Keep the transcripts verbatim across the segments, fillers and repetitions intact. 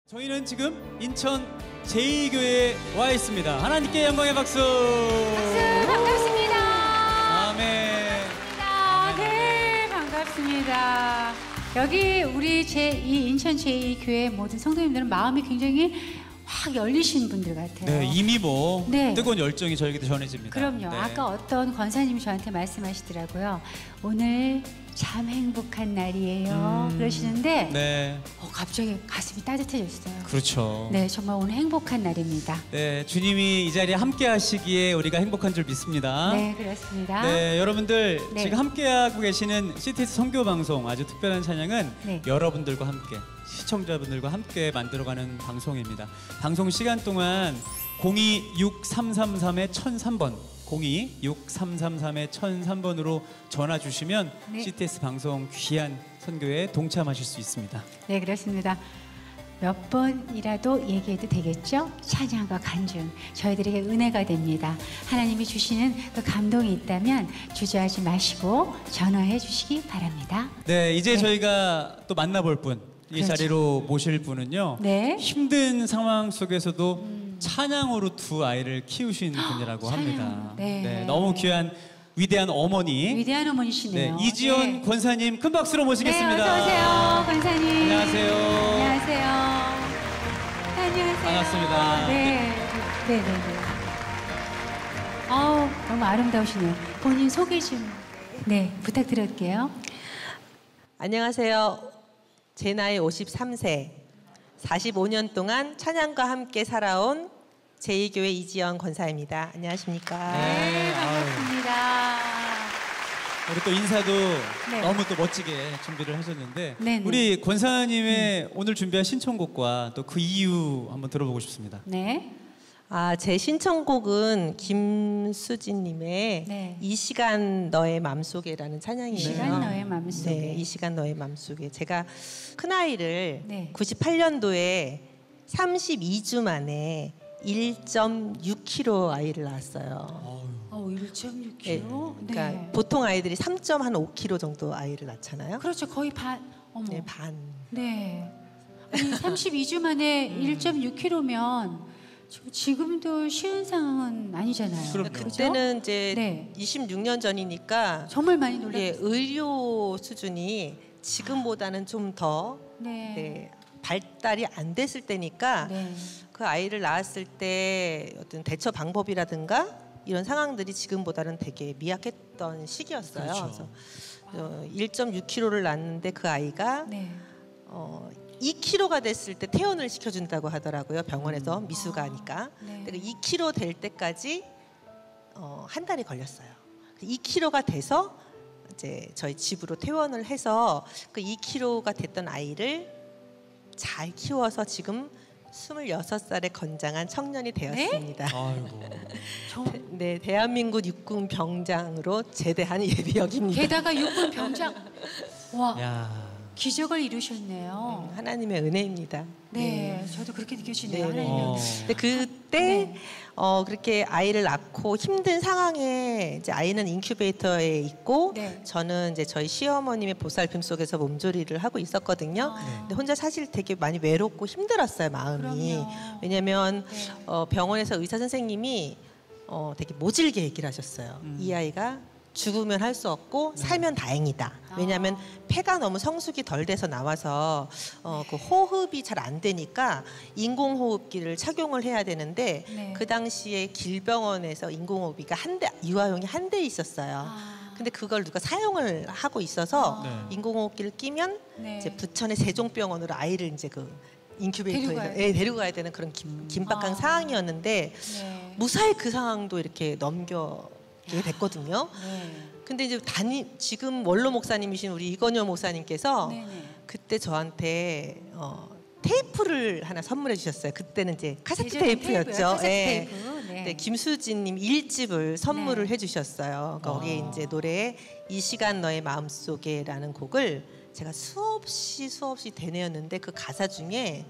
저희는 지금 인천 제이 교회에 와 있습니다. 하나님께 영광의 박수. 박수 반갑습니다. 아멘. 반갑습니다. 네, 반갑습니다. 여기 우리 제이 인천 제이 교회 모든 성도님들은 마음이 굉장히 확 열리신 분들 같아요. 네, 이미 뭐 네. 뜨거운 열정이 저에게도 전해집니다. 그럼요. 네. 아까 어떤 권사님이 저한테 말씀하시더라고요. 오늘 참 행복한 날이에요. 음, 그러시는데 네, 어, 갑자기 가슴이 따뜻해졌어요. 그렇죠. 네, 정말 오늘 행복한 날입니다. 네, 주님이 이 자리에 함께 하시기에 우리가 행복한 줄 믿습니다. 네, 그렇습니다. 네, 여러분들 네. 지금 함께하고 계시는 씨티에스 선교 방송 아주 특별한 찬양은 네. 여러분들과 함께 시청자분들과 함께 만들어가는 방송입니다. 방송 시간 동안 공이 육삼삼삼 천삼 번 공이 육삼삼삼 천삼 번으로 전화 주시면 네. 씨티에스 방송 귀한 선교에 동참하실 수 있습니다. 네, 그렇습니다. 몇 번이라도 얘기해도 되겠죠? 찬양과 간증 저희들에게 은혜가 됩니다. 하나님이 주시는 그 감동이 있다면 주저하지 마시고 전화해 주시기 바랍니다. 네, 이제 네. 저희가 또 만나볼 분, 이 그렇죠. 자리로 모실 분은요. 네. 힘든 상황 속에서도 음. 찬양으로 두 아이를 키우신 분이라고 찬양. 합니다. 네. 너무 귀한 위대한 어머니. 위대한 어머니시네요. 네, 이지연 네. 권사님 큰 박수로 모시겠습니다. 네, 어서 오세요, 권사님. 안녕하세요. 안녕하세요. 안녕하세요. 반갑습니다. 네, 네, 네, 네. 아우, 너무 아름다우시네요. 본인 소개 좀, 네, 부탁드릴게요. 안녕하세요. 제 나이 오십삼 세, 사십오 년 동안 찬양과 함께 살아온 제이 교회 이지연 권사입니다. 안녕하십니까? 네, 아유, 반갑습니다. 우리 또 인사도 네. 너무 또 멋지게 준비를 하셨는데 네네. 우리 권사님의 오늘 준비한 신청곡과 또 그 이유 한번 들어보고 싶습니다. 네. 아, 제 신청곡은 김수진님의 네. 이 시간 너의 맘속에라는 찬양이에요. 이 시간 너의 맘속에. 네, 이 시간 너의 맘속에. 제가 큰아이를 네. 구십팔 년도에 삼십이 주 만에 일 점 육 킬로그램 아이를 낳았어요. 어, 일 점 육 네, 킬로그램. 그러니까 네. 보통 아이들이 삼 점 오 킬로그램 정도 아이를 낳잖아요. 그렇죠. 거의 반. 어머. 네, 반. 네. 아니, 삼십이 주 만에 일 점 육 킬로그램면 지금도 쉬운 상황은 아니잖아요. 그럼요. 그죠? 그때는 이제 네. 이십육 년 전이니까 정말 많이 예, 놀랐어요. 의료 수준이 지금보다는 좀 더 네. 네, 발달이 안 됐을 때니까 네. 그 아이를 낳았을 때 어떤 대처 방법이라든가 이런 상황들이 지금보다는 되게 미약했던 시기였어요. 그렇죠. 그래서 어, 일 점 육 킬로그램를 낳았는데 그 아이가 네. 어, 이 킬로그램가 됐을 때 퇴원을 시켜준다고 하더라고요. 병원에서 미숙아니까. 네. 근데 그 이 킬로그램 될 때까지 어, 한 달이 걸렸어요. 이 킬로그램가 돼서 이제 저희 집으로 퇴원을 해서 그 이 킬로그램가 됐던 아이를 잘 키워서 지금 스물여섯 살의 건장한 청년이 되었습니다. 아이고. 저, 네, 대한민국 육군 병장으로 제대한 예비역입니다. 게다가 육군 병장. 와, 야. 기적을 이루셨네요. 하나님의 은혜입니다. 네, 저도 그렇게 느껴지네요. 네, 네. 하나님의 어. 은혜. 근데 그때 네. 어, 그렇게 아이를 낳고 힘든 상황에 이제 아이는 인큐베이터에 있고 네. 저는 이제 저희 시어머님의 보살핌 속에서 몸조리를 하고 있었거든요. 아. 근데 혼자 사실 되게 많이 외롭고 힘들었어요, 마음이. 그럼요. 왜냐면 네. 어, 병원에서 의사 선생님이 어, 되게 모질게 얘기를 하셨어요. 음. 이 아이가 죽으면 할 수 없고 살면 다행이다. 왜냐하면 아. 폐가 너무 성숙이 덜 돼서 나와서 어, 그 호흡이 잘 안 되니까 인공호흡기를 착용을 해야 되는데 네. 그 당시에 길병원에서 인공호흡기가 한 대, 유아용이 한 대 있었어요. 아. 근데 그걸 누가 사용을 하고 있어서 네. 인공호흡기를 끼면 네. 이제 부천의 세종병원으로 아이를 이제 그 인큐베이터에서 데리고 가야 예, 데리고 가야 되는 그런 긴, 긴박한 아. 상황이었는데 네. 무사히 그 상황도 이렇게 넘겨게 됐거든요. 네. 근데 이제 담임 지금 원로 목사님이신 우리 이건효 목사님께서 네네. 그때 저한테 어, 테이프를 하나 선물해 주셨어요. 그때는 이제 카세트 예전에 테이프였죠. 테이프요, 카세트 예. 테이프. 네. 네, 김수진님 일집을 선물을 네. 해주셨어요. 거기에 아. 이제 노래 이 시간 너의 마음속에라는 곡을 제가 수없이 수없이 되뇌었는데 그 가사 중에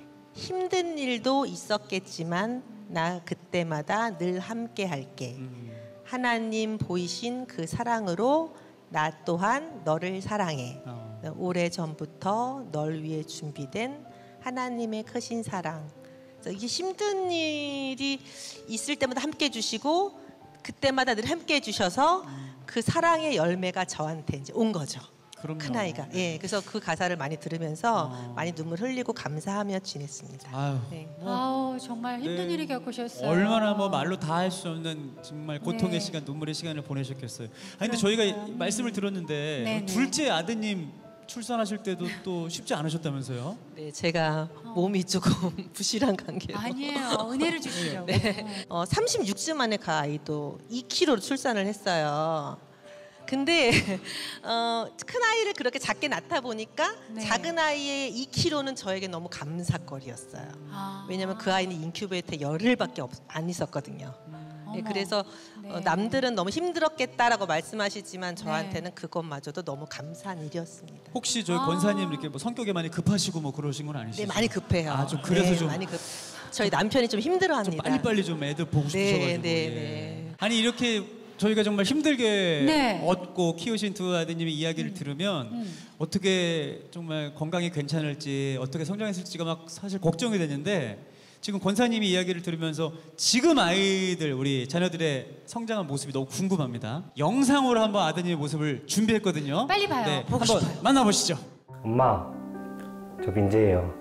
힘든 일도 있었겠지만 나 그때마다 늘 함께 할게. 음. 하나님 보이신 그 사랑으로 나 또한 너를 사랑해. 어. 오래전부터 널 위해 준비된 하나님의 크신 사랑. 그래서 이게 힘든 일이 있을 때마다 함께 해주시고 그때마다 늘 함께 해주셔서 그 사랑의 열매가 저한테 이제 온 거죠. 그럼요. 큰 아이가. 예, 그래서 그 가사를 많이 들으면서 어. 많이 눈물 흘리고 감사하며 지냈습니다. 아유, 네. 뭐 아우 정말 힘든 네. 일을 겪으셨어요. 얼마나 뭐 말로 다 할 수 없는 정말 고통의 네. 시간, 눈물의 시간을 보내셨겠어요. 아 근데 그러니까요. 저희가 이- 말씀을 들었는데 네, 네. 둘째 아드님 출산하실 때도 또 쉽지 않으셨다면서요? 네, 제가 몸이 조금 부실한 관계로 아니에요. 은혜를 주시려고. 네. 어, 삼십육 주 만에 그 아이도 이 킬로그램로 출산을 했어요. 근데 어, 큰 아이를 그렇게 작게 낳다 보니까 네. 작은 아이의 이 킬로그램는 저에게 너무 감사거리였어요. 아. 왜냐면 그 아이는 인큐베이터에 열흘밖에 없, 안 있었거든요. 네, 어머. 그래서 네. 어, 남들은 너무 힘들었겠다라고 말씀하시지만 네. 저한테는 그것마저도 너무 감사한 일이었습니다. 혹시 저희 아. 권사님 이렇게 뭐 성격이 많이 급하시고 뭐 그러신 건 아니시죠? 네, 많이 급해요. 아, 좀 그래서 네, 좀- 많이 급. 저희 남편이 좀 좀 힘들어합니다. 빨리빨리 좀 애들 보고 싶으셔가지고. 네, 네, 예. 네. 아니 이렇게 저희가 정말 힘들게 네. 얻고 키우신 두 아드님의 이야기를 들으면 음. 어떻게 정말 건강이 괜찮을지 어떻게 성장했을지가 막 사실 걱정이 되는데 지금 권사님이 이야기를 들으면서 지금 아이들 우리 자녀들의 성장한 모습이 너무 궁금합니다. 영상으로 한번 아드님의 모습을 준비했거든요. 빨리 봐요. 네, 보고 한번 싶어요. 만나보시죠. 엄마, 저 민재예요.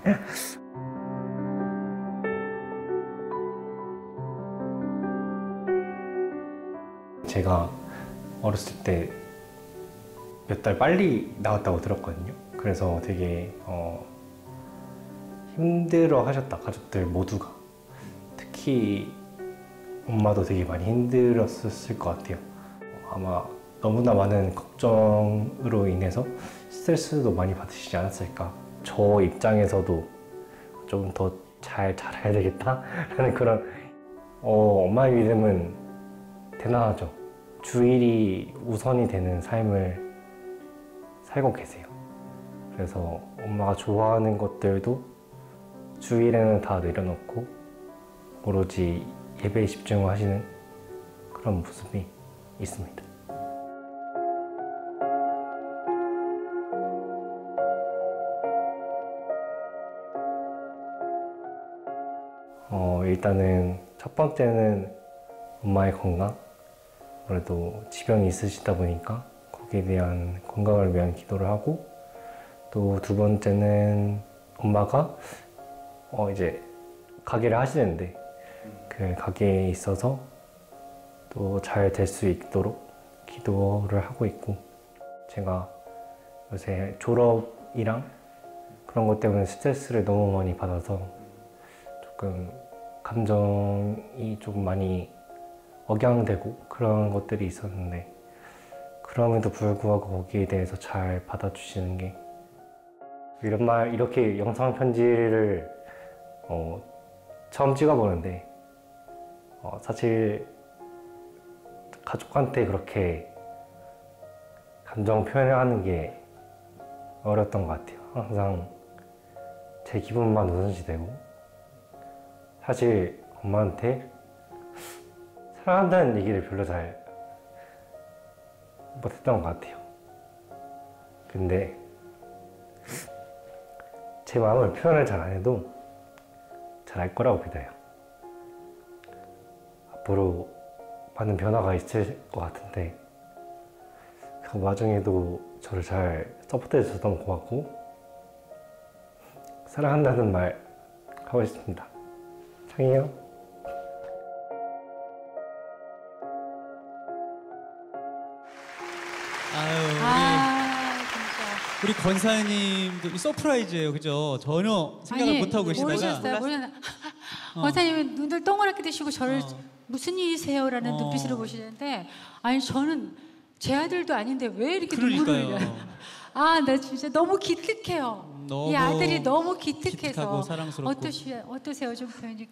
제가 어렸을 때 몇 달 빨리 나왔다고 들었거든요. 그래서 되게 어, 힘들어 하셨다, 가족들 모두가. 특히 엄마도 되게 많이 힘들었을 것 같아요. 아마 너무나 많은 걱정으로 인해서 스트레스도 많이 받으시지 않았을까. 저 입장에서도 좀 더 잘 자라야 되겠다라는 그런 어, 엄마의 믿음은 대단하죠. 주일이 우선이 되는 삶을 살고 계세요. 그래서 엄마가 좋아하는 것들도 주일에는 다 내려놓고 오로지 예배에 집중하시는 그런 모습이 있습니다. 어, 일단은 첫 번째는 엄마의 건강. 아무래도 지병이 있으시다 보니까 거기에 대한 건강을 위한 기도를 하고, 또 두 번째는 엄마가 어 이제 가게를 하시는데 그 가게에 있어서 또 잘 될 수 있도록 기도를 하고 있고, 제가 요새 졸업이랑 그런 것 때문에 스트레스를 너무 많이 받아서 조금 감정이 조금 많이 억양되고 그런 것들이 있었는데, 그럼에도 불구하고 거기에 대해서 잘 받아주시는 게, 이런 말, 이렇게 영상 편지를 어, 처음 찍어보는데 어, 사실 가족한테 그렇게 감정 표현을 하는 게 어려웠던 것 같아요. 항상 제 기분만 우선시되고, 사실 엄마한테 사랑한다는 얘기를 별로 잘 못했던 것 같아요. 근데 제 마음을 표현을 잘 안 해도 잘 알 거라고 믿어요. 앞으로 많은 변화가 있을 것 같은데 그 와중에도 저를 잘 서포트해 주셔서 너무 고맙고, 사랑한다는 말 하고 싶습니다. 창희요. 아유, 우리, 아 진짜. 우리 권사님도 이 서프라이즈예요, 그죠? 전혀 생각을 못 하고 계시다가 모르셨어요. 모르. 권사님은 눈을 동그랗게 뜨시고 저를 어. 무슨 일이세요라는 어. 눈빛으로 보시는데, 아니 저는 제 아들도 아닌데 왜 이렇게 눈물을 그러니까요. 흘려요? 아, 나 진짜 너무 기특해요. 너무 이 아들이 너무 기특해서. 기특하고 사랑스럽고. 어떠시, 어떠세요, 좀 표현이?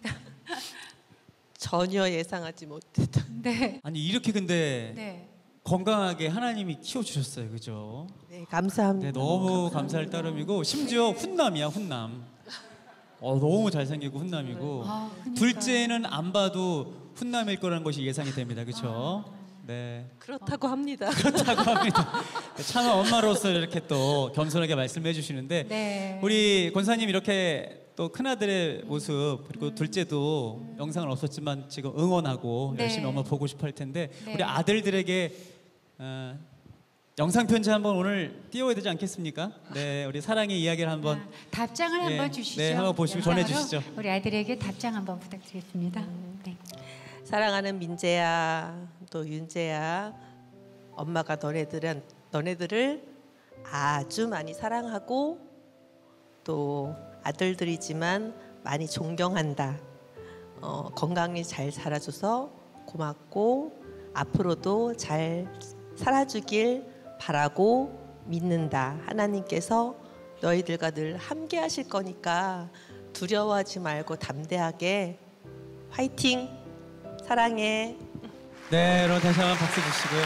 전혀 예상하지 못했던. 네, 아니 이렇게 근데 네. 건강하게 하나님이 키워주셨어요, 그죠? 네, 감사합니다. 네, 너무 감사할 따름이고, 심지어 훈남이야, 훈남. 어, 너무 잘생기고 훈남이고, 아, 그러니까요. 둘째는 안 봐도 훈남일 거라는 것이 예상이 됩니다, 그렇죠? 네. 그렇다고 합니다. 그렇다고 합니다. 참 엄마로서 이렇게 또 겸손하게 말씀해 주시는데 네. 우리 권사님 이렇게 또 큰아들의 모습 그리고 둘째도 영상은 없었지만 지금 응원하고 네. 열심히 엄마 보고 싶어 할 텐데 네. 우리 아들들에게 어, 영상 편지 한번 오늘 띄워야 되지 않겠습니까? 네, 우리 사랑의 이야기를 한번 아, 답장을 예, 한번 주시죠. 네, 한번 보시고 영상으로 전해주시죠. 우리 아들에게 답장 한번 부탁드리겠습니다. 네. 사랑하는 민재야, 또 윤재야, 엄마가 너네들은 너네들을 아주 많이 사랑하고 또 아들들이지만 많이 존경한다. 어, 건강히 잘 살아줘서 고맙고 앞으로도 잘 살아주길 바라고 믿는다. 하나님께서 너희들과 늘 함께 하실 거니까 두려워하지 말고 담대하게 화이팅! 사랑해! 네, 여러분 다시 한번 박수 주시고요.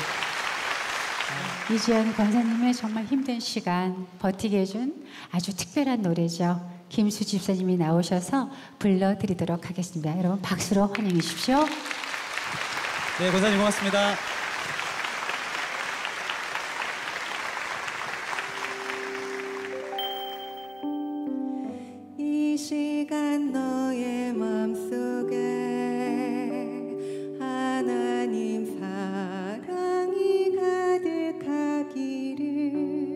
이지연 권사님의 정말 힘든 시간 버티게 해준 아주 특별한 노래죠. 김수 집사님이 나오셔서 불러드리도록 하겠습니다. 여러분 박수로 환영해 주십시오. 네, 권사님 고맙습니다. 이 시간 너의 맘속에 하나님 사랑이 가득하기를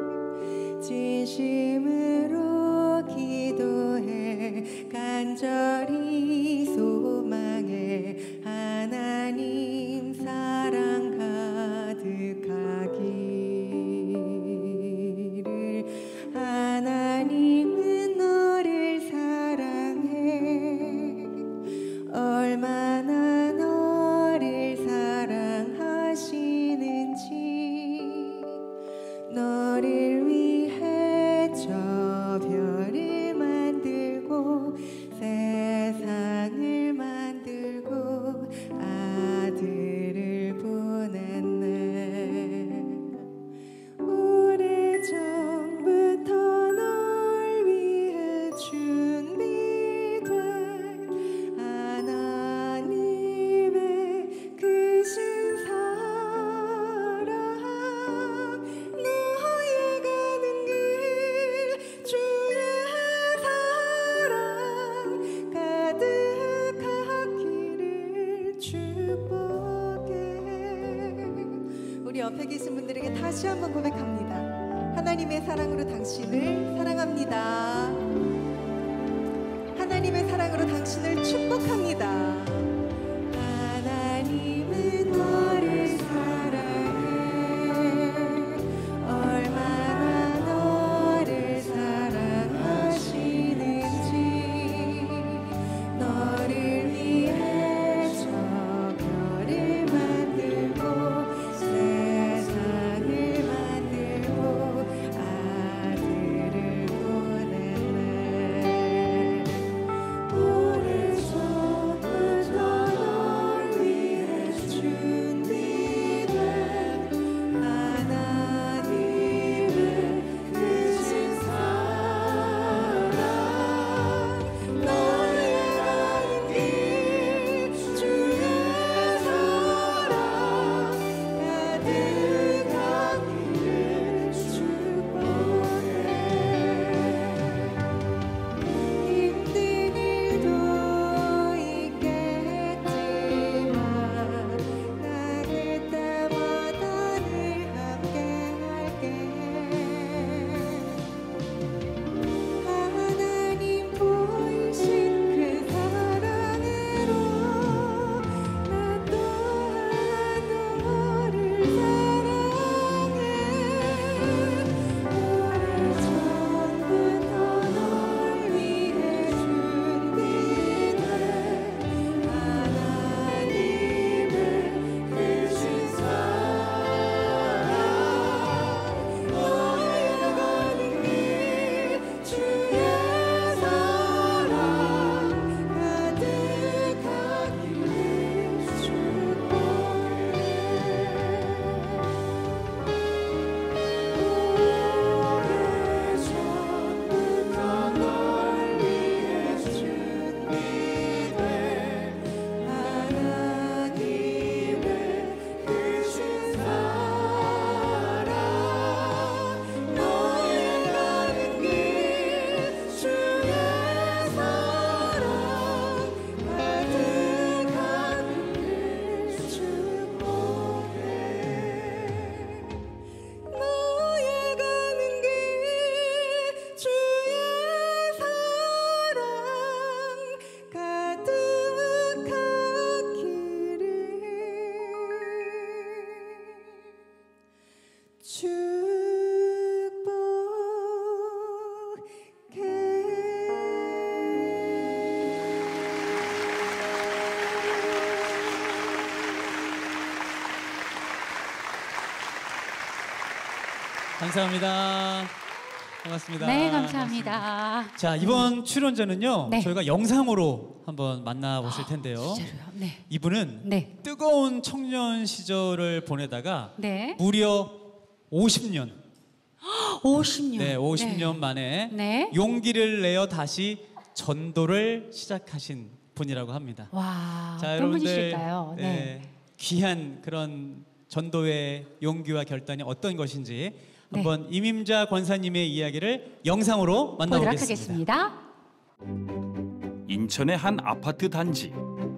진심으로 기도해 간절히 소망해 하나님 사랑 가득하기를 하나님은 너를 사랑해 얼마나 너를 사랑하시는지 너를 위해 저 별을 만들고 세상을 만들고 아들을 보냈네 오래전부터 널 위해 준비된 하나님의 크신 사랑 너의 가는 길 주의 사랑 가득하기를 축복해 우리 옆에 계신 분들에게 다시 한번 고백합니다. 하나님의 사랑으로 당신을 사랑합니다. 하나님의 사랑으로 당신을 축복합니다. 하나님은 너를 사랑해 얼마나 너를 사랑하시는지 너를 위해 저 별을 만들고 세상을 만들고 아들을 보냈네 오래전 감사합니다. 반갑습니다. 네, 감사합니다. 자, 이번 출연자는요. 네. 저희가 영상으로 한번 만나보실 텐데요. 진짜로요? 네. 이분은 네. 뜨거운 청년 시절을 보내다가 네. 무려 오십 년, 오십 년. 네, 오십 네. 년 만에 네. 용기를 내어 다시 전도를 시작하신 분이라고 합니다. 와, 자, 어떤 여러분들 분이실까요? 네, 네. 귀한 그런 전도의 용기와 결단이 어떤 것인지 네. 한번 임임자 권사님의 이야기를 영상으로 보도록 만나보겠습니다. 하겠습니다. 인천의 한 아파트 단지.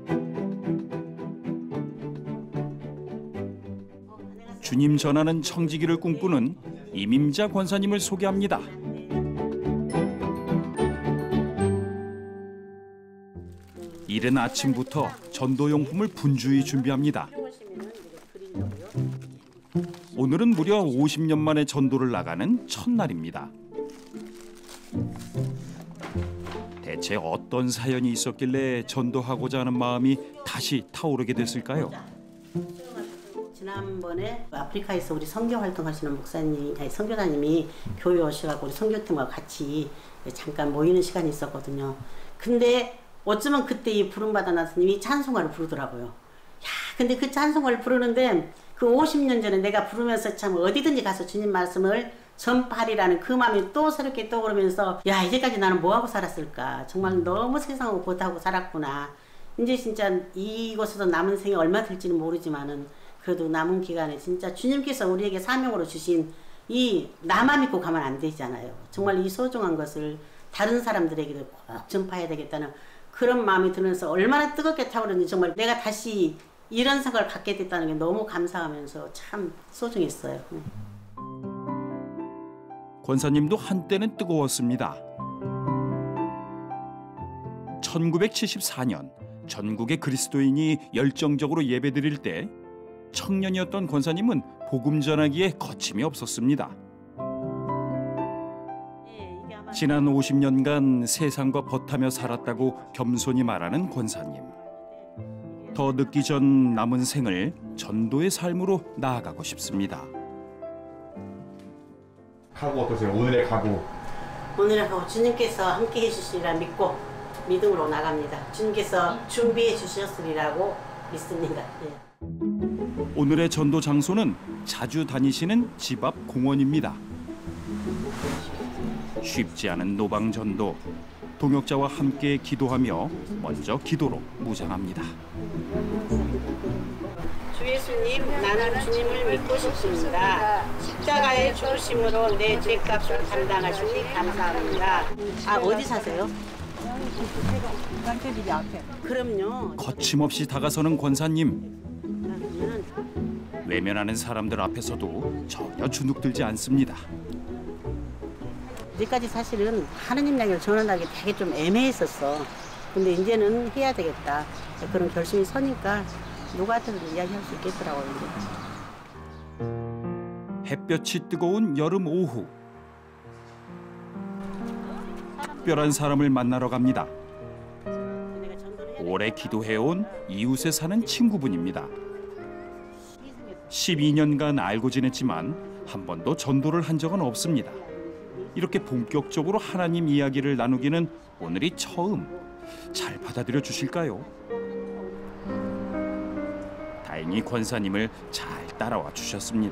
주님 전하는 청지기를 꿈꾸는 임임자 권사님을 소개합니다. 이른 아침부터 전도용품을 분주히 준비합니다. 오늘은 무려 오십 년 만에 전도를 나가는 첫날입니다. 대체 어떤 사연이 있었길래 전도하고자 하는 마음이 다시 타오르게 됐을까요? 지난번에 아프리카에서 우리 선교 활동하시는 목사님, 아니 선교사님이 교회 오셔가지고 우리 선교팀과 같이 잠깐 모이는 시간이 있었거든요. 근데 어쩌면 그때 이 부름받아 나스님이 찬송가를 부르더라고요. 야, 근데 그 찬송가를 부르는데 그 오십 년 전에 내가 부르면서 참 어디든지 가서 주님 말씀을 전파하리라는 그 마음이 또 새롭게 떠오르면서 야, 이제까지 나는 뭐하고 살았을까. 정말 너무 세상을 못하고 살았구나. 이제 진짜 이곳에서 남은 생이 얼마 될지는 모르지만은 그래도 남은 기간에 진짜 주님께서 우리에게 사명으로 주신 이 나만 믿고 가면 안 되잖아요. 정말 이 소중한 것을 다른 사람들에게도 꼭 전파해야 되겠다는 그런 마음이 들면서 얼마나 뜨겁게 타오르는지 정말 내가 다시 이런 생각을 갖게 됐다는 게 너무 감사하면서 참 소중했어요. 권사님도 한때는 뜨거웠습니다. 천구백칠십사 년 전국의 그리스도인이 열정적으로 예배드릴 때 청년이었던 권사님은 복음 전하기에 거침이 없었습니다. 지난 오십 년간 세상과 벗하며 살았다고 겸손히 말하는 권사님. 더 늦기 전 남은 생을 전도의 삶으로 나아가고 싶습니다. 각오 어떠세요? 오늘의 각오. 오늘의 각오 주님께서 함께 해주시리라 믿고 믿음으로 나갑니다. 주님께서 준비해 주셨으리라고 믿습니다. 예. 오늘의 전도 장소는 자주 다니시는 집 앞 공원입니다. 쉽지 않은 노방 전도, 동역자와 함께 기도하며 먼저 기도로 무장합니다. 주 예수님, 나는 주님을 믿고 싶습니다. 십자가의 죽으심으로 내 죄값을 감당하시니 감사합니다. 아, 어디 사세요? 강태비리 앞에. 그럼요. 거침없이 다가서는 권사님. 외면하는 사람들 앞에서도 전혀 주눅들지 않습니다. 이제까지 사실은 하느님 이야기를 전하기 되게 좀 애매했었어. 근데 이제는 해야 되겠다. 그런 결심이 서니까 누구한테도 이야기할 수 있겠더라고요. 이제. 햇볕이 뜨거운 여름 오후. 특별한 사람을 만나러 갑니다. 오래 기도해온 이웃에 사는 친구분입니다. 십이 년간 알고 지냈지만 한 번도 전도를 한 적은 없습니다. 이렇게 본격적으로 하나님 이야기를 나누기는 오늘이 처음. 잘 받아들여 주실까요? 다행히 권사님을 잘 따라와 주셨습니다.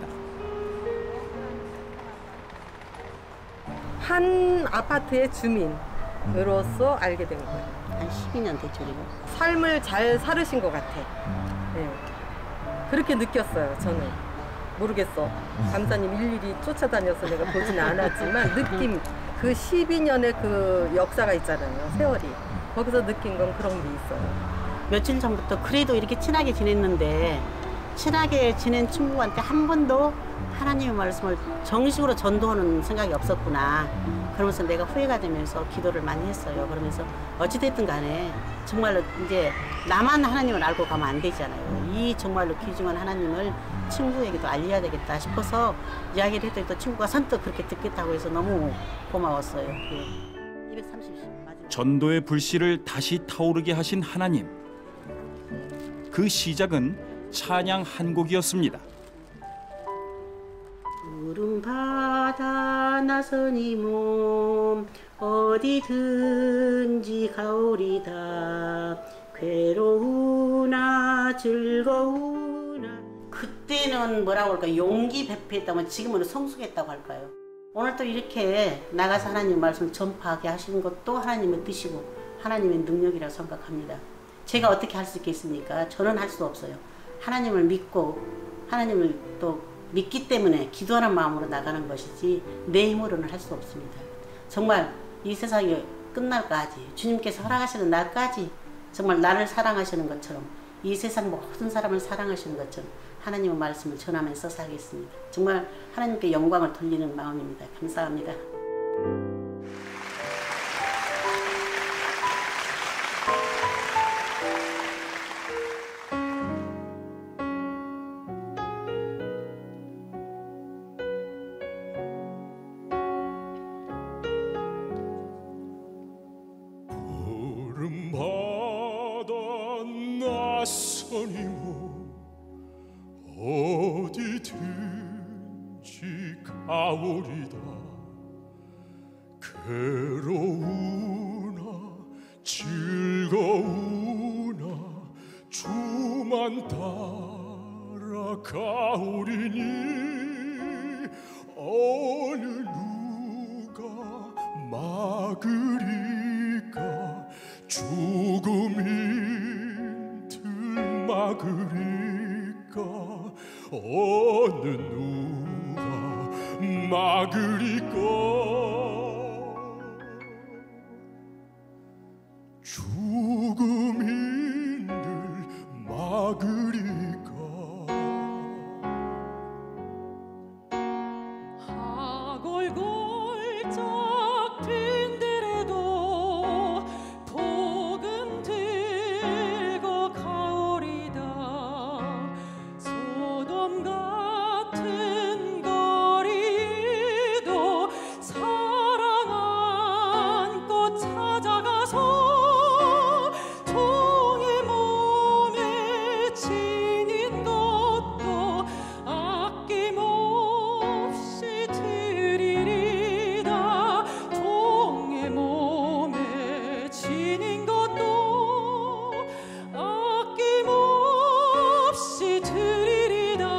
한 아파트의 주민으로서 알게 된 거예요. 한 십이 년 됐죠. 그리고. 삶을 잘 살으신 것 같아. 네. 그렇게 느꼈어요. 저는 모르겠어. 감사님 일일이 쫓아다녀서 내가 보지는 않았지만 느낌, 그 십이 년의 그 역사가 있잖아요. 세월이. 거기서 느낀 건 그런 게 있어요. 며칠 전부터 그래도 이렇게 친하게 지냈는데 친하게 지낸 친구한테 한 번도 하나님의 말씀을 정식으로 전도하는 생각이 없었구나. 그러면서 내가 후회가 되면서 기도를 많이 했어요. 그러면서 어찌됐든 간에 정말로 이제 나만 하나님을 알고 가면 안 되잖아요. 이 정말로 귀중한 하나님을 친구에게도 알려야 되겠다 싶어서 이야기를 했더니 또 친구가 선뜻 그렇게 듣겠다고 해서 너무 고마웠어요. 예. 이백삼십 맞아요. 전도의 불씨를 다시 타오르게 하신 하나님. 그 시작은 찬양 한 곡이었습니다. 푸른 바다 나선이 몸 어디든지 가오리다 괴로우나 즐거우나. 그때는 뭐라고 할까요? 용기 배표했다면 지금은 성숙했다고 할까요? 오늘 또 이렇게 나가서 하나님 말씀 전파하게 하시는 것도 하나님의 뜻이고 하나님의 능력이라고 생각합니다. 제가 어떻게 할 수 있겠습니까? 저는 할 수 없어요. 하나님을 믿고 하나님을 또 믿기 때문에 기도하는 마음으로 나가는 것이지 내 힘으로는 할 수 없습니다. 정말 이 세상이 끝날까지 주님께서 허락하시는 날까지 정말 나를 사랑하시는 것처럼 이 세상 모든 사람을 사랑하시는 것처럼 하나님의 말씀을 전하면서 살겠습니다. 정말 하나님께 영광을 돌리는 마음입니다. 감사합니다. 푸른 바다 나선이 어디든지 가오리다 괴로우나 즐거우나 주만 따라가오리니 어느 누가 막으리까 죽음인들 막으리까 어느 누가 막으리까 죽음인들 막으리까. 하골골짝 빈들에도 복음 들고 가오리다 소돔 같은 거리도 사랑 안고 찾아가서 종의 몸에 지닌 것도 아낌없이 드리리다 종의 몸에 지닌 것도 아낌없이 드리리다.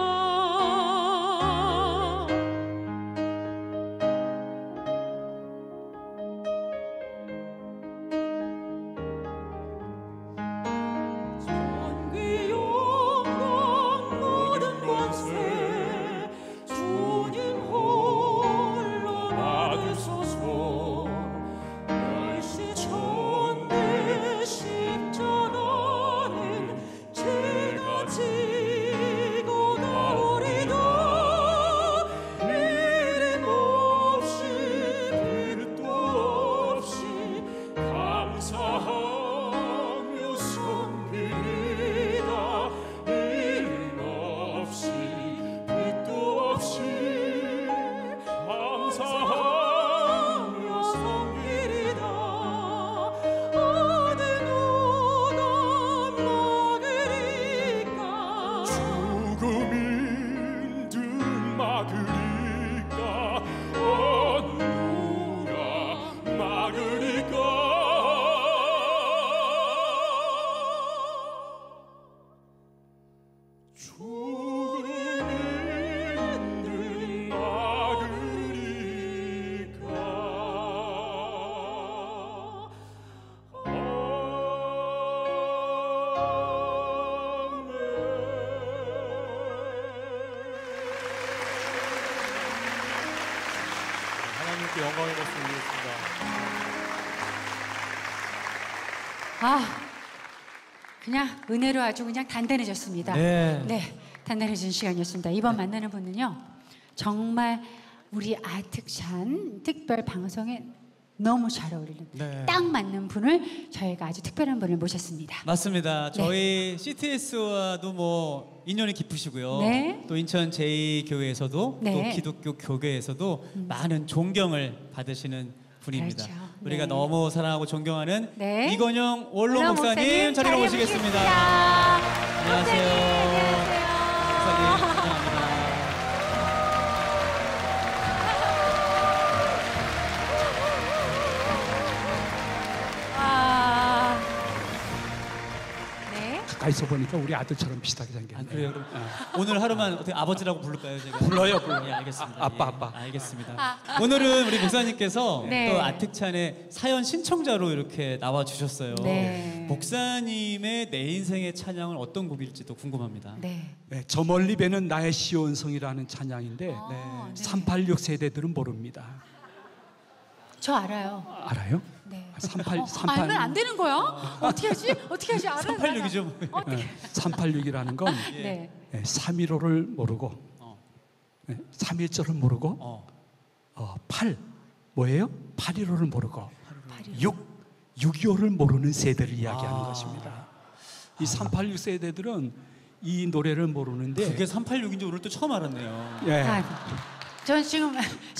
전귀 영광 모든 권세 주님 홀로 받으소서. 멸시천대 십자가는 제가 지고 가오리다. 이름 없이 빛도 없이 감사하며 섬기리다. 이름 없이 빛도 없이 감사하며 섬기리다. 어느 누가 막으리까 죽음인들 막으리까 어느 누가 막으리까 죽음인들 막으리까. 하나님께 영광의 말씀 드리겠습니다. 아, 그냥 은혜로 아주 그냥 단단해졌습니다. 네. 네, 단단해진 시간이었습니다. 이번 만나는 분은요, 정말 우리 아특찬 특별 방송에 너무 잘 어울리는 네. 딱 맞는 분을 저희가 아주 특별한 분을 모셨습니다. 맞습니다. 저희 씨티에스와도 뭐 인연이 깊으시고요. 네. 또 인천 제이 교회에서도 네. 또 기독교 교계에서도 많은 존경을 받으시는 분입니다. 그렇죠. 우리가 네. 너무 사랑하고 존경하는 네. 이건영 원로 원로 목사님 목사님 자리로 자리에 모시겠습니다. 모시겠습니다. 안녕하세요. 목사님, 안녕하세요. 목사님 환영합니다. 있어 보니까 우리 아들처럼 비슷하게 생겼네요. 아, 그래요? 그럼 오늘 하루만 어떻게 아버지라고 부를까요, 제가? 불러요, 불러요. 예, 알겠습니다. 아, 아빠, 예, 아빠. 알겠습니다. 아. 오늘은 우리 목사님께서 네. 또 아특찬의 사연 신청자로 이렇게 나와 주셨어요. 네. 목사님의 내 인생의 찬양은 어떤 곡일지도 궁금합니다. 네. 네, 저 멀리 뵈는 나의 시온성이라는 찬양인데 아, 네. 삼팔육 세대들은 모릅니다. 저 알아요. 알아요? 네. 삼팔, 어, 삼팔. 알면 안 되는 거야? 어떻게 하지? 어떻게 하지? 알아요. 삼팔육이죠. 어떻게? 삼팔육이라는 건 예. 네. 네, 삼일오를 모르고 어. 네, 삼일절을 모르고 어. 어, 팔 뭐예요? 팔일오를 모르고 육, 육이오를 모르는 세대를 이야기하는 아. 것입니다. 이 삼팔육 세대들은 이 노래를 모르는데 그게 삼팔육인지 오늘 또 처음 알았네요. 예. 아, 전 지금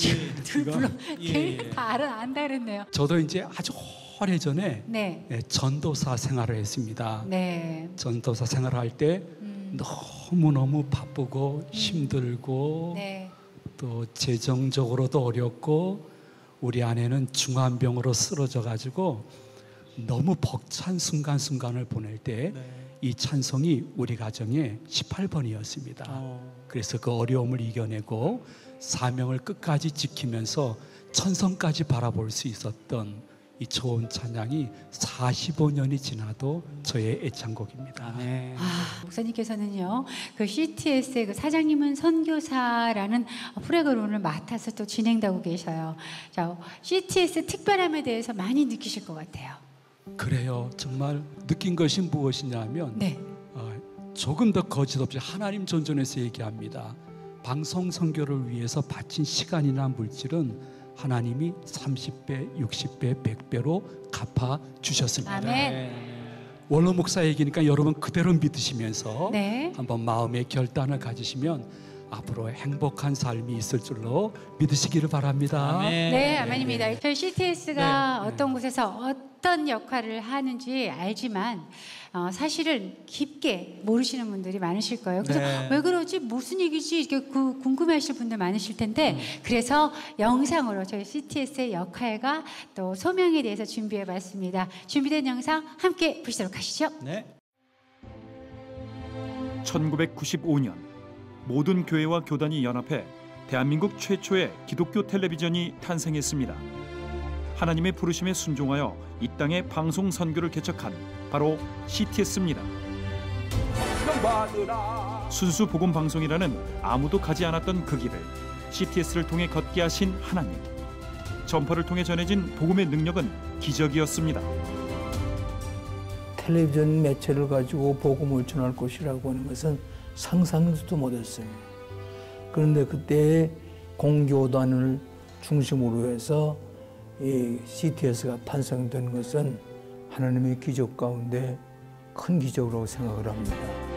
둘 이거- 불러 예, 걔 예. 다 알아 안다 그랬네요. 저도 이제 아주 오래전에 네. 네, 전도사 생활을 했습니다. 네. 전도사 생활할 때 음. 너무너무 바쁘고 힘들고 네. 또 재정적으로도 어렵고 우리 아내는 중환병으로 쓰러져 가지고 너무 벅찬 순간순간을 보낼 때 이 네. 찬송이 우리 가정의 십팔 번이었습니다. 어. 그래서 그 어려움을 이겨내고 사명을 끝까지 지키면서 천성까지 바라볼 수 있었던 이 좋은 찬양이 사십오 년이 지나도 저의 애창곡입니다. 네. 아, 목사님께서는요, 그 씨티에스의 그 사장님은 선교사라는 프로그램을 맡아서 또 진행하고 계셔요. 자, 씨티에스 특별함에 대해서 많이 느끼실 것 같아요. 그래요. 정말 느낀 것이 무엇이냐면 네. 어, 조금 더 거짓 없이 하나님 존존에서 얘기합니다. 방송 선교를 위해서 바친 시간이나 물질은 하나님이 삼십 배, 육십 배, 백 배로 갚아 주셨습니다. 아멘. 원로 목사 얘기니까 여러분 그대로 믿으시면서 네. 한번 마음의 결단을 가지시면 앞으로 행복한 삶이 있을 줄로 믿으시기를 바랍니다. 아멘. 네, 아멘입니다. 저희 씨티에스가 네. 어떤 곳에서 어떤 역할을 하는지 알지만 어, 사실은 깊게 모르시는 분들이 많으실 거예요. 그래서 네. 왜 그러지? 무슨 얘기지? 이렇게 그, 궁금해하실 분들 많으실 텐데 음. 그래서 영상으로 저희 씨티에스의 역할과 또 소명에 대해서 준비해봤습니다. 준비된 영상 함께 보시도록 하시죠. 네. 천구백구십오 년 모든 교회와 교단이 연합해 대한민국 최초의 기독교 텔레비전이 탄생했습니다. 하나님의 부르심에 순종하여 이 땅에 방송 선교를 개척한 바로 씨티에스입니다. 순수 복음 방송이라는 아무도 가지 않았던 그 길을 씨티에스를 통해 걷게 하신 하나님. 전파를 통해 전해진 복음의 능력은 기적이었습니다. 텔레비전 매체를 가지고 복음을 전할 것이라고 하는 것은 상상도 못했어요. 그런데 그때 공교단을 중심으로 해서 이 씨티에스가 탄생된 것은 하나님의 기적 가운데 큰 기적으로 생각을 합니다.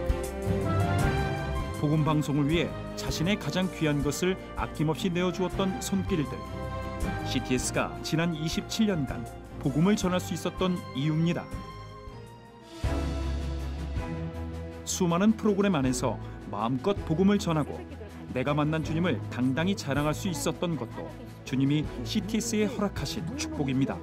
복음 방송을 위해 자신의 가장 귀한 것을 아낌없이 내어주었던 손길들. 씨티에스가 지난 이십칠 년간 복음을 전할 수 있었던 이유입니다. 수많은 프로그램 안에서 마음껏 복음을 전하고 내가 만난 주님을 당당히 자랑할 수 있었던 것도 주님이 씨티에스에 허락하신 축복입니다.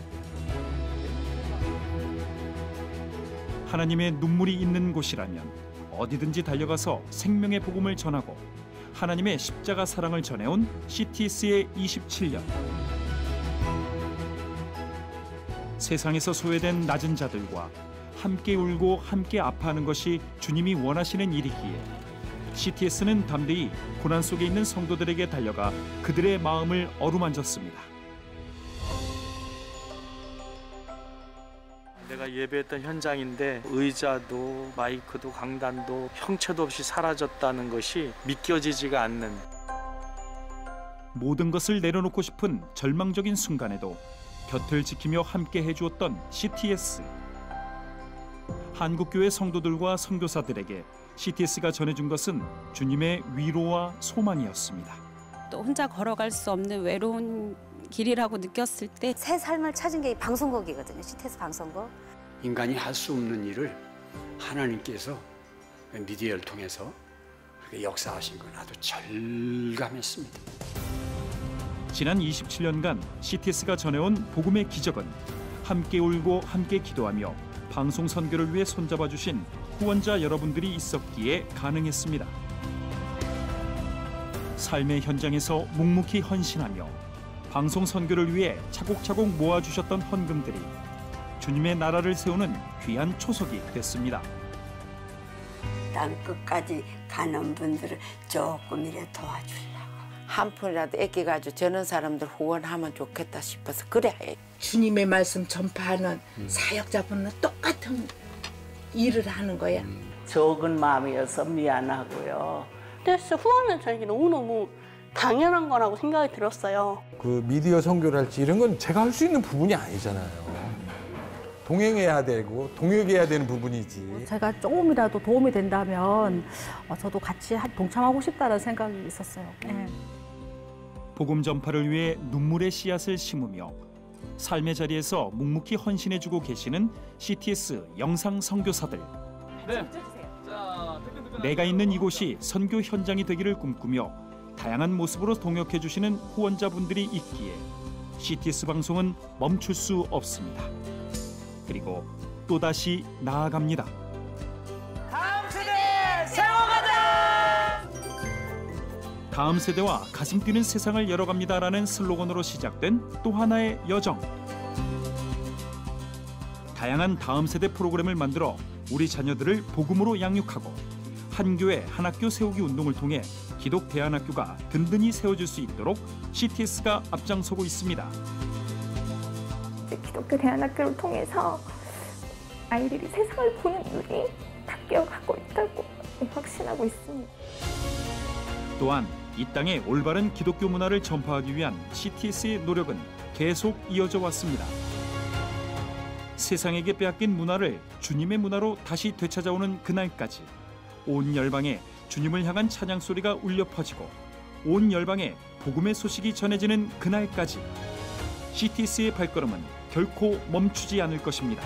하나님의 눈물이 있는 곳이라면 어디든지 달려가서 생명의 복음을 전하고 하나님의 십자가 사랑을 전해온 씨티에스의 이십칠 년. 세상에서 소외된 낮은 자들과 함께 울고 함께 아파하는 것이 주님이 원하시는 일이기에 씨티에스는 담대히 고난 속에 있는 성도들에게 달려가 그들의 마음을 어루만졌습니다. 내가 예배했던 현장인데 의자도 마이크도 강단도 형체도 없이 사라졌다는 것이 믿겨지지가 않는. 모든 것을 내려놓고 싶은 절망적인 순간에도 곁을 지키며 함께 해주었던 씨티에스. 한국교회 성도들과 선교사들에게 씨티에스가 전해준 것은 주님의 위로와 소망이었습니다. 또 혼자 걸어갈 수 없는 외로운 길이라고 느꼈을 때 새 삶을 찾은 게 방송국이거든요. 씨티에스 방송국. 인간이 할 수 없는 일을 하나님께서 미디어를 통해서 그렇게 역사하신 건 아주 절감했습니다. 지난 이십칠 년간 씨티에스가 전해온 복음의 기적은 함께 울고 함께 기도하며 방송 선교를 위해 손잡아 주신 후원자 여러분들이 있었기에 가능했습니다. 삶의 현장에서 묵묵히 헌신하며 방송 선교를 위해 차곡차곡 모아주셨던 헌금들이 주님의 나라를 세우는 귀한 초석이 됐습니다. 땅 끝까지 가는 분들을 조금이라도 도와주려고. 한 푼이라도 아껴가지고 저런 사람들 후원하면 좋겠다 싶어서 그래. 주님의 말씀 전파하는 음. 사역자분은 똑같은 일을 하는 거야. 음. 적은 마음이어서 미안하고요. 시티에스 후원은 저에게 너무너무 당연한 거라고 생각이 들었어요. 그 미디어 선교랄지 이런 건 제가 할 수 있는 부분이 아니잖아요. 동행해야 되고 동역해야 되는 부분이지. 제가 조금이라도 도움이 된다면 저도 같이 동참하고 싶다는 생각이 있었어요. 네. 복음 전파를 위해 눈물의 씨앗을 심으며 삶의 자리에서 묵묵히 헌신해주고 계시는 씨티에스 영상 선교사들. 네. 내가 있는 이곳이 선교 현장이 되기를 꿈꾸며 다양한 모습으로 동역해주시는 후원자분들이 있기에 씨티에스 방송은 멈출 수 없습니다. 그리고 또다시 나아갑니다. 다음 세대 세워가자! 다음 세대와 가슴 뛰는 세상을 열어갑니다라는 슬로건으로 시작된 또 하나의 여정. 다양한 다음 세대 프로그램을 만들어 우리 자녀들을 복음으로 양육하고 한 교회 한 학교 세우기 운동을 통해 기독 대안학교가 든든히 세워질 수 있도록 씨티에스가 앞장서고 있습니다. 기독교 대안학교를 통해서 아이들이 세상을 보는 눈이 바뀌어가고 있다고 확신하고 있습니다. 또한 이 땅의 올바른 기독교 문화를 전파하기 위한 씨티에스의 노력은 계속 이어져 왔습니다. 세상에게 빼앗긴 문화를 주님의 문화로 다시 되찾아오는 그날까지 온 열방에 주님을 향한 찬양 소리가 울려 퍼지고 온 열방에 복음의 소식이 전해지는 그날까지 씨티에스의 발걸음은 결코 멈추지 않을 것입니다.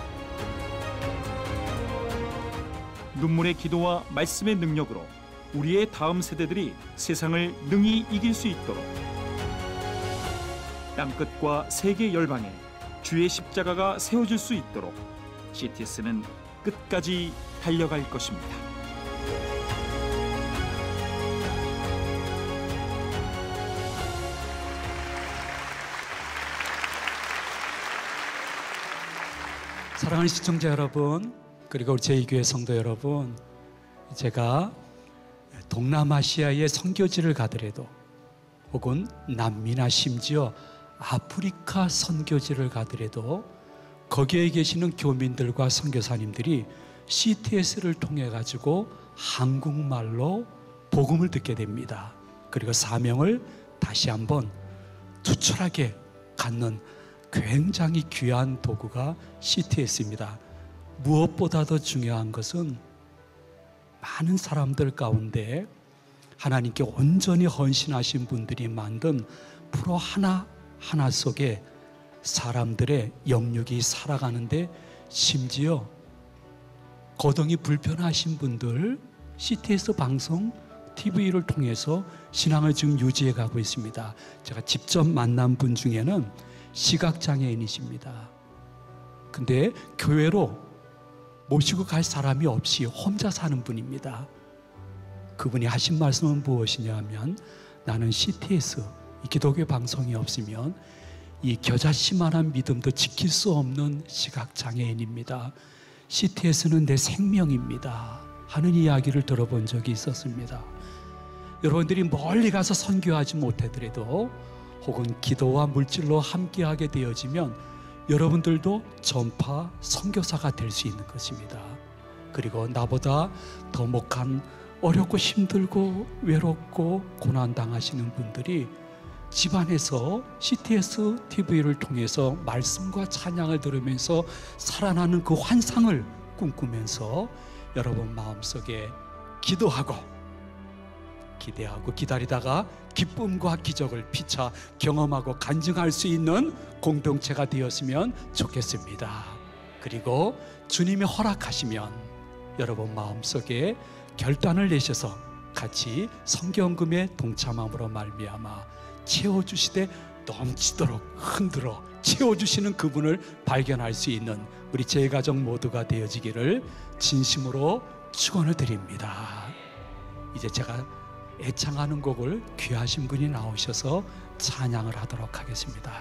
눈물의 기도와 말씀의 능력으로 우리의 다음 세대들이 세상을 능히 이길 수 있도록 땅끝과 세계 열방에 주의 십자가가 세워질 수 있도록 씨티에스는 끝까지 달려갈 것입니다. 사랑하는 시청자 여러분, 그리고 우리 제이 교회 성도 여러분, 제가 동남아시아의 선교지를 가더라도 혹은 남미나 심지어 아프리카 선교지를 가더라도 거기에 계시는 교민들과 선교사님들이 씨티에스를 통해 가지고 한국말로 복음을 듣게 됩니다. 그리고 사명을 다시 한번 투철하게 갖는 굉장히 귀한 도구가 씨티에스입니다. 무엇보다도 중요한 것은 많은 사람들 가운데 하나님께 온전히 헌신하신 분들이 만든 프로 하나하나 속에 사람들의 영육이 살아가는데 심지어 거동이 불편하신 분들 씨티에스 방송 티비를 통해서 신앙을 지금 유지해 가고 있습니다. 제가 직접 만난 분 중에는 시각장애인이십니다. 근데 교회로 모시고 갈 사람이 없이 혼자 사는 분입니다. 그분이 하신 말씀은 무엇이냐 하면 나는 씨티에스, 이 기독교 방송이 없으면 이 겨자씨만한 믿음도 지킬 수 없는 시각장애인입니다. 씨티에스는 내 생명입니다 하는 이야기를 들어본 적이 있었습니다. 여러분들이 멀리 가서 선교하지 못하더라도 혹은 기도와 물질로 함께하게 되어지면 여러분들도 전파 선교사가 될 수 있는 것입니다. 그리고 나보다 더 목한 어렵고 힘들고 외롭고 고난당하시는 분들이 집안에서 씨티에스 티비를 통해서 말씀과 찬양을 들으면서 살아나는 그 환상을 꿈꾸면서 여러분 마음속에 기도하고 기대하고 기다리다가 기쁨과 기적을 피차 경험하고 간증할 수 있는 공동체가 되었으면 좋겠습니다. 그리고 주님이 허락하시면 여러분 마음속에 결단을 내셔서 같이 선교헌금에 동참함으로 말미암아 채워주시되 넘치도록 흔들어 채워주시는 그분을 발견할 수 있는 우리 제가족 모두가 되어지기를 진심으로 축원을 드립니다. 이제 제가 애창하는 곡을 귀하신 분이 나오셔서 찬양을 하도록 하겠습니다.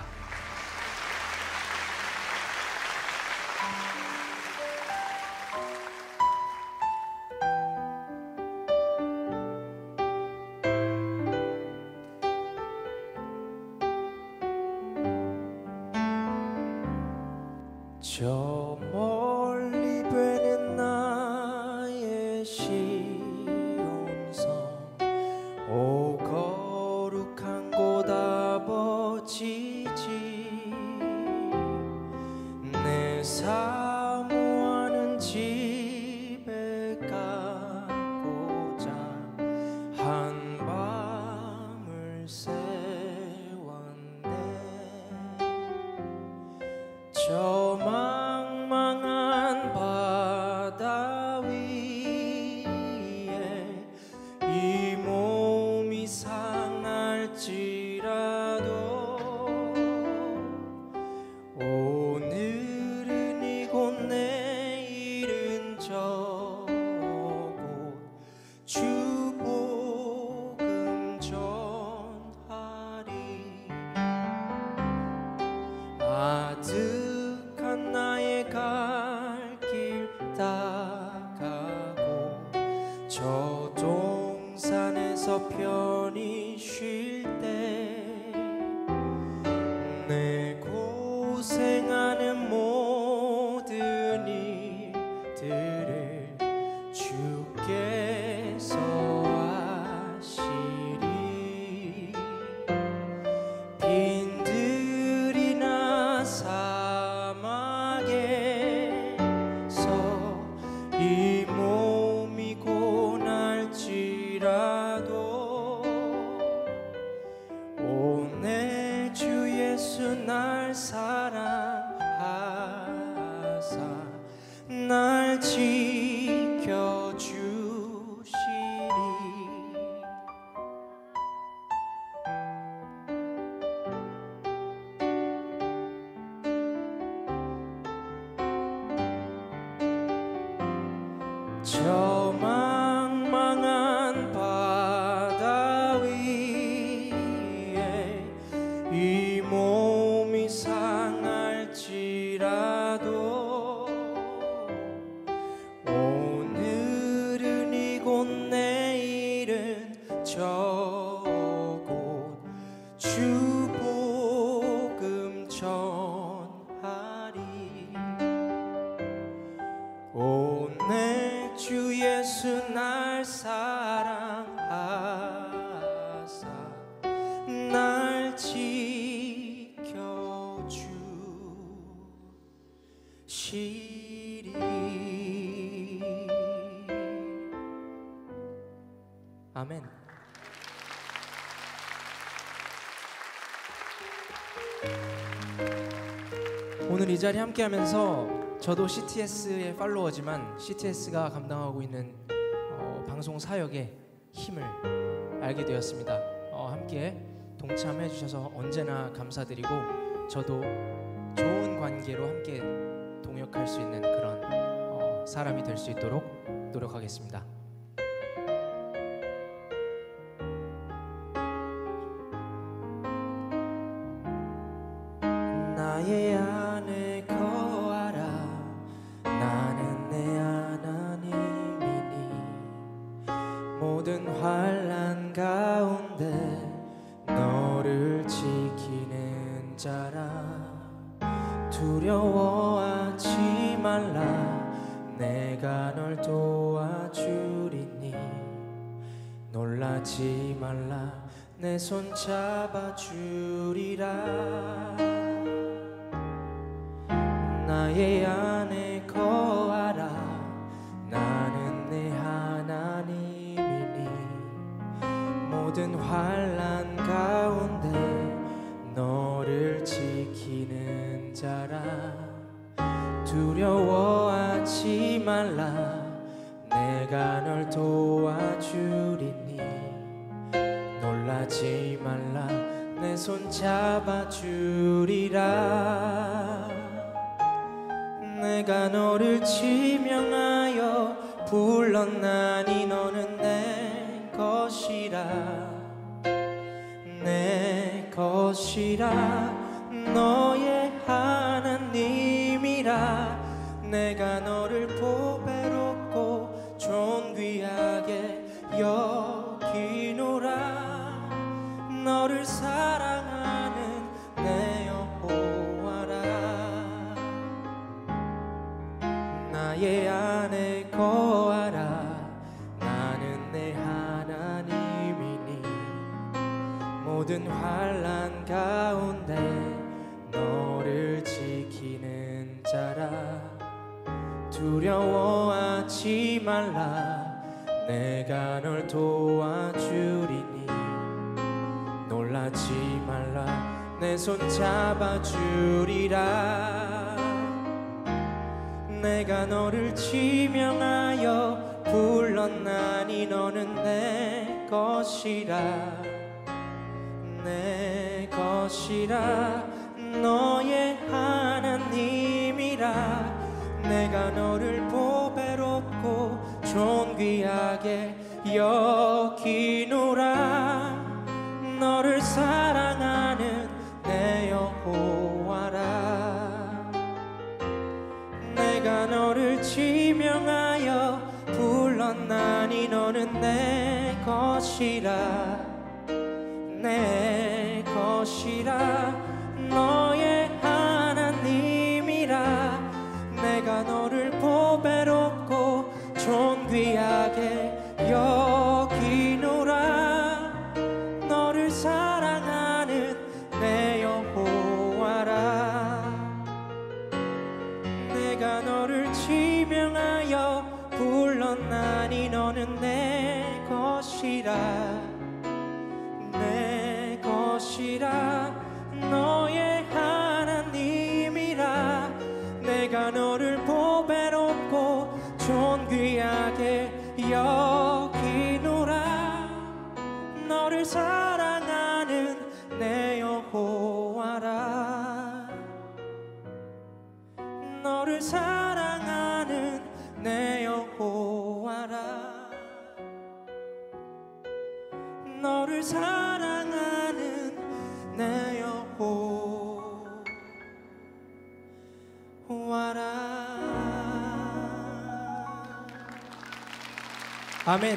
저 멀리 베는 나의 시온성 오 거룩한 곳 아버지지 내 사모하는 집에 가고자 한 밤을 새웠네 저 망망한 바다 위에 이 몸이 상할지라도 오늘은 이곳 내일은 저곳 주복음 전하리 아득한 나의 갈 길 따가고 저 동산에서 편히 쉴 때 내 고생하는 모든 일들을 주께서 아시리 빈들이나 사막에서 이 몸이 고날지라도 오 내 주 예수 날 사랑하사 날 지켜주시리 저 망망한 바다 위에 이 몸이 상할지라도 오늘은 이곳 내일은 저곳 주복음 전하리 오 내 주 예수 날 사랑하사 날 지켜주시리 아멘. 오늘 이 자리 함께하면서 저도 씨티에스의 팔로워지만 씨티에스가 감당하고 있는 어, 방송 사역의 힘을 알게 되었습니다. 어, 함께 동참해 주셔서 언제나 감사드리고 저도 좋은 관계로 함께 동역할 수 있는 그런 어, 사람이 될 수 있도록 노력하겠습니다. 나의 안에 거하라 나는 내 하나님이니 모든 환난 가운데 너를 지키는 자라 두려워하지 말라 내가 널 도와주리니 놀라지 말라 내 손 잡아주리라 나의 안에 거하라 나는 내 하나님이니 모든 환난 가운데 너를 지키는 자라 두려워하지 말라 내가 널 도와주리니 놀라지 말라 내 손 잡아주리라 내가 너를 지명하여 불렀나니 너는 내 것이라 내 것이라 너의 하나님이라 내가 너를 보배롭고 존귀하게 여기노라 너를 사랑하는 내 여호와라 나의 안에 거하라 나는 내 하나님이니 모든 환난 가운데 너를 지키는 자라 두려워하지 말라 내가 널 도와주리니 놀라지 말라 내 손 잡아주리라 내가 너를 지명하여 불렀나니 너는 내 것이라 내 것이라 너의 하나님이라 내가 너를 보배롭고 존귀하게 여기노라 너를 사랑하는 내 여호와라 내가 너를 지명하여 불렀나니 너는 내 것이라 내 것이라 너의 하나님이라 내가 너를 보배롭고 존귀하게 여기노라 너를 사랑하는 내 여호와라 내가 너를 지명하여 불렀나니 너는 내 것이라 내 것이라 너의 하나님이라 내가 너를 보배롭고 존귀하게 여기노라 너를 사랑하는 내 여호와라 너를 사랑하는 내 여호와라 너를 사랑하는 내 여호와라 아멘.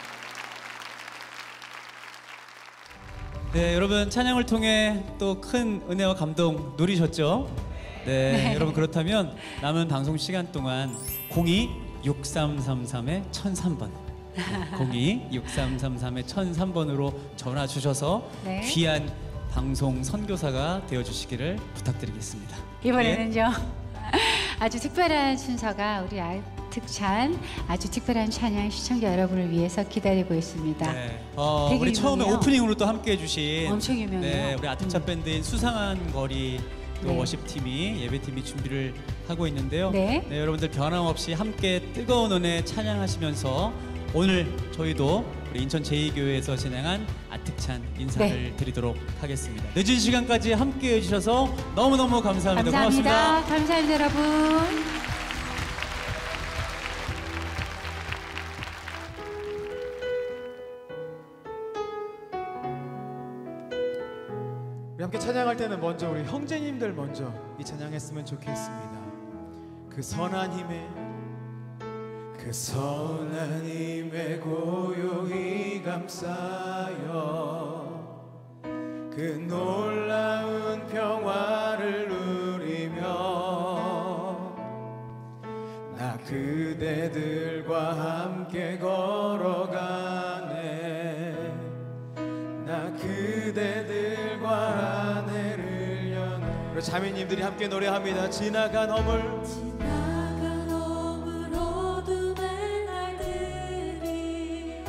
네, 여러분 찬양을 통해 또 큰 은혜와 감동 누리셨죠? 네, 네. 여러분 그렇다면 남은 방송 시간 동안 공이 육삼삼삼의 천삼 번 공이 육삼삼삼의 천삼 번으로 전화 주셔서 네. 귀한 방송 선교사가 되어주시기를 부탁드리겠습니다. 이번에는요 아주 특별한 순서가 우리 아특찬 아주 특별한 찬양 시청자 여러분을 위해서 기다리고 있습니다. 네. 어, 되게 우리 처음에 유명해요. 오프닝으로 또 함께 해주신 엄청 유명해요. 네, 우리 아특찬 밴드인 수상한 거리 또 네. 워십팀이 예배팀이 준비를 하고 있는데요. 네. 네, 여러분들 변함없이 함께 뜨거운 은혜 찬양하시면서 오늘 저희도 우리 인천 제이 교회에서 진행한 아특찬 인사를 네. 드리도록 하겠습니다. 늦은 시간까지 함께 해주셔서 너무너무 감사합니다. 감사합니다. 고맙습니다. 감사합니다, 여러분. 우리 함께 찬양할 때는 먼저 우리 형제님들 먼저 이 찬양했으면 좋겠습니다. 그 선한 힘에 그 선한 힘에 고요히 감싸여 그 놀라운 평화를 누리며 나 그대들과 함께 걸어가네 나 그대들과 하늘을 여네 우리 자매님들이 함께 노래합니다. 지나간 어물 지나간 어물 어둠의 날들이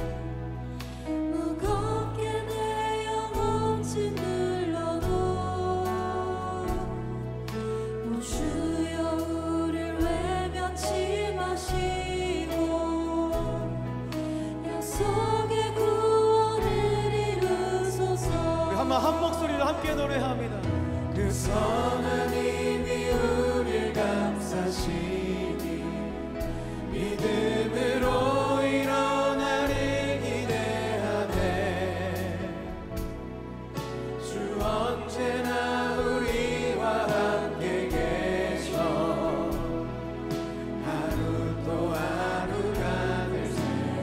무겁게 내 영혼 짓눌러도 오 주여 우릴 외면치 마시고 약속의 구원을 이루소서. 우리 한번 한 목소리로 함께 노래합니다. 그 선한 힘이 우릴 감싸시니 믿음으로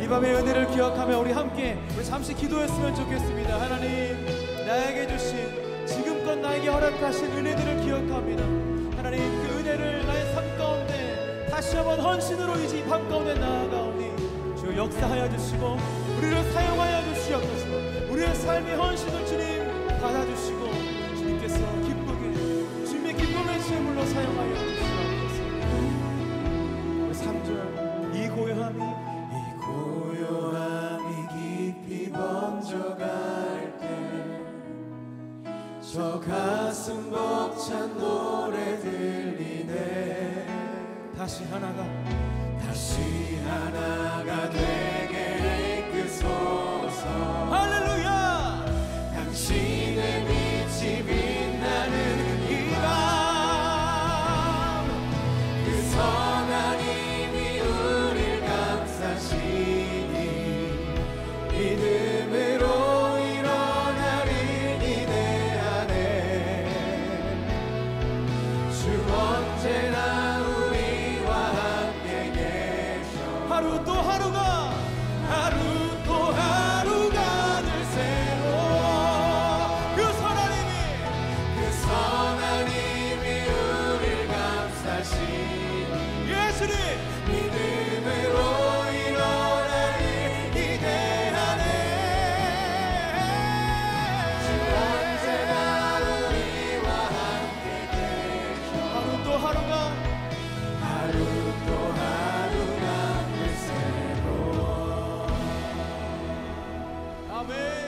이 밤의 은혜를 기억하며 우리 함께 우리 잠시 기도했으면 좋겠습니다. 하나님, 나에게 주신 지금껏 나에게 허락하신 은혜들을 기억합니다. 하나님, 그 은혜를 나의 삶 가운데 다시 한번 헌신으로 이제 이 밤 가운데 나아가오니 주여 역사하여 주시고 우리를 사용하여 주시옵소서. 우리의 삶의 헌신을 주님 받아주시고 주님께서 기쁘게 주님의 기쁨의 제물로 사용하여 주시옵소서. 우리 삼 절 이 고요함이 이 고요함이 깊이 번져갈 때 저 가슴 벅찬 노래 들리네. 다시 하나가 다시 하나가 되게 이끄소서. 할렐루야. 당신의 빛이 빛나는 이 밤 그 선한 힘이 우릴 감싸시니 믿음으로 일어나를 기대하네. 주 언제나 우리와 함께 계셔. 하루 또 하루가 하루 또 하루가 늘 새로워. 그 선한 힘이 그 선한 힘이 우릴 감싸시니 예수님 믿음으로 일어나를 기대하네. 주 언제나 우리와 함께 계셔. 하루 또 하루가 하루 또 하루가 늘 새로워. 아멘.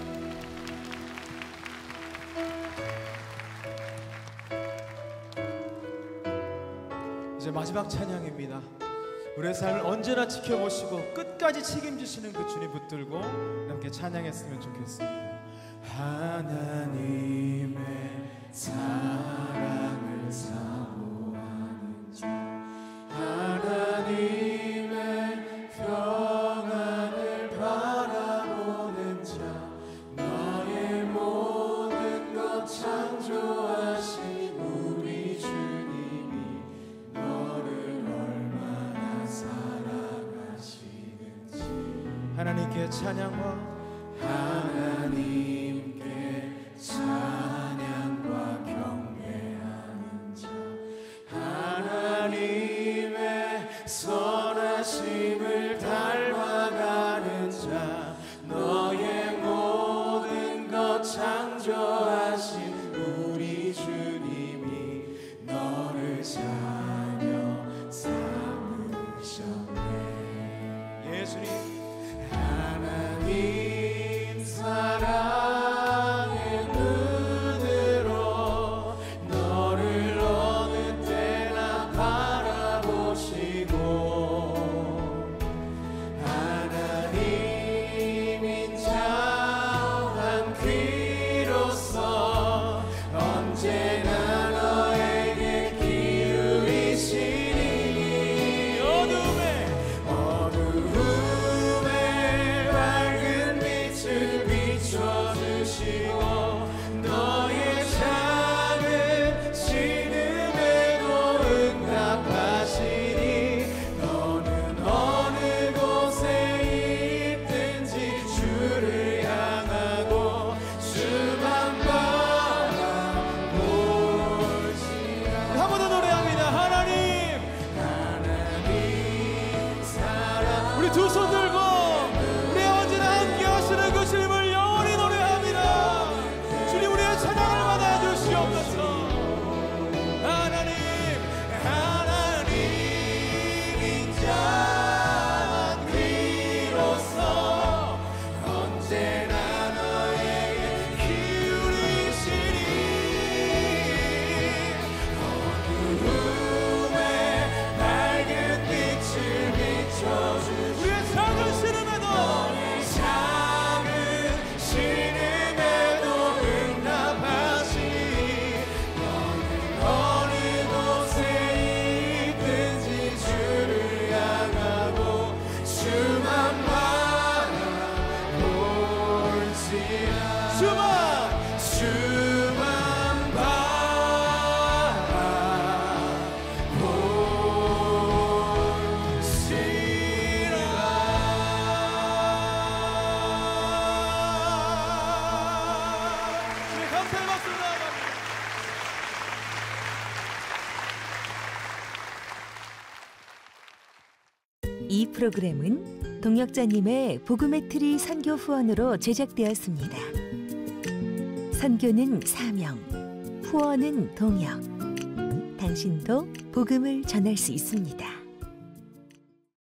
이제 마지막 찬양입니다. 우리의 삶을 언제나 지켜보시고 끝까지 책임지시는 그 주님 붙들고 함께 찬양했으면 좋겠습니다. 하나님의 사랑을 사모하는 자, 하나님의 평안을 바라보는 자, 너의 모든 것 창조하신 우리 주님이 너를 얼마나 사랑하시는지. 하나님께 찬양과 하나님께 찬양과 경배하는 자, 하나님의 선하심을 닮아가는 자, 너의 모든 것 창조하신 우리 주님이 너를 자녀 삼으셨네. 예수님 하나님 사랑의 눈으로 너를 어느 때나 바라보시고 하나님 인자한 귀로서 언제나 너에게 기울이시니 어둠에 어둠에 밝은 빛을 비춰주시고 너의 작은 신음에도 응답하시니 너는 어느 곳에 있든지 주를 향하고 주만 바라볼지라. 한 번 더 노래합니다. 하나님 하나님 사랑. 우리 두 손 들고 우리 언제나 함께 하시는 그 주님을 영원히 노래합니다. 주님 우리의 찬양을 받아주시옵소서. 하나님 하나님 인자한 귀로서 언제나 너에게 기울이시니 어두움에 밝은 빛을 비춰주시니 우리의 삶을 이 프로그램은 동역자님의 복음의 트리 선교 후원으로 제작되었습니다. 선교는 사명, 후원은 동역. 당신도 복음을 전할 수 있습니다.